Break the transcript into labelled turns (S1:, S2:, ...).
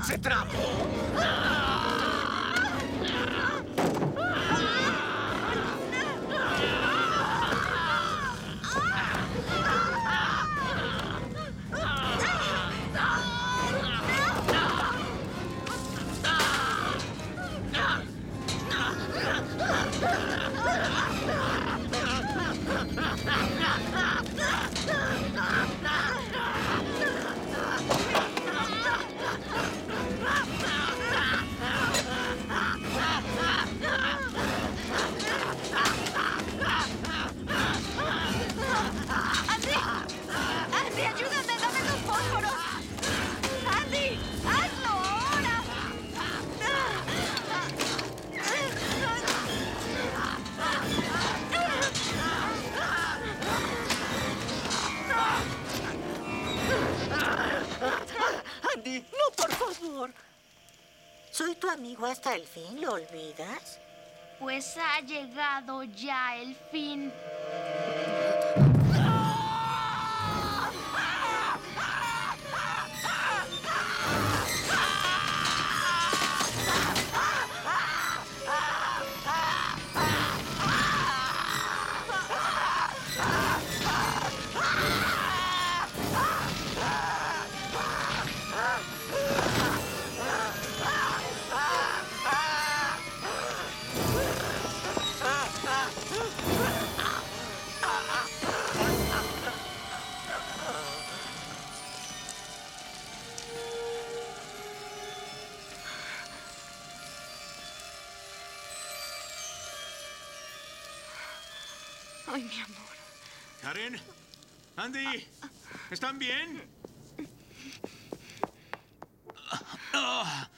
S1: ¡Se trabó!
S2: ¡Andy! ¡Andy, ayúdame! ¡Dame los fósforos! ¡Andy! ¡Hazlo ahora!
S3: Andy, no, por favor. Soy tu amigo hasta el fin, ¿lo olvidas?
S2: Pues ha llegado ya el fin. Ay, mi amor.
S1: Karen, Andy, ¿están bien?